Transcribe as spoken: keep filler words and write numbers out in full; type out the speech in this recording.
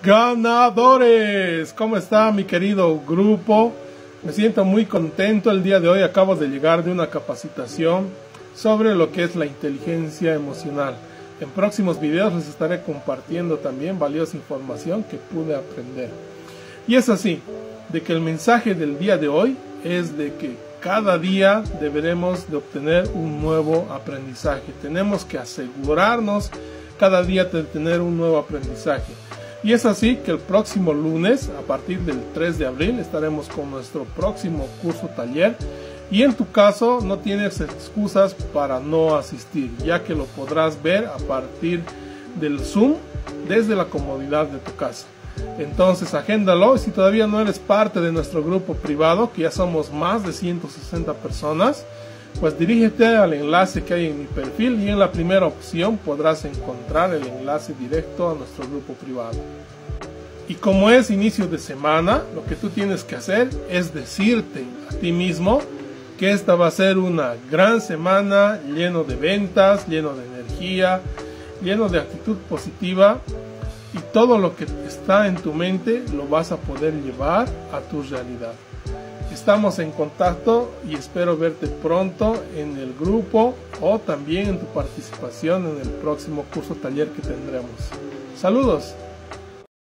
Ganadores, ¿cómo está mi querido grupo? Me siento muy contento el día de hoy. Acabo de llegar de una capacitación sobre lo que es la inteligencia emocional. En próximos videos les estaré compartiendo también valiosa información que pude aprender. Y es así, de que el mensaje del día de hoy es de que cada día deberemos de obtener un nuevo aprendizaje. Tenemos que asegurarnos cada día de tener un nuevo aprendizaje. Y es así que el próximo lunes, a partir del tres de abril, estaremos con nuestro próximo curso taller. Y en tu caso no tienes excusas para no asistir, ya que lo podrás ver a partir del Zoom desde la comodidad de tu casa. Entonces agéndalo. Si todavía no eres parte de nuestro grupo privado, que ya somos más de ciento sesenta personas, pues dirígete al enlace que hay en mi perfil y en la primera opción podrás encontrar el enlace directo a nuestro grupo privado. Y como es inicio de semana, lo que tú tienes que hacer es decirte a ti mismo que esta va a ser una gran semana, lleno de ventas, lleno de energía, lleno de actitud positiva, y todo lo que está en tu mente lo vas a poder llevar a tu realidad. Estamos en contacto y espero verte pronto en el grupo o también en tu participación en el próximo curso taller que tendremos. Saludos.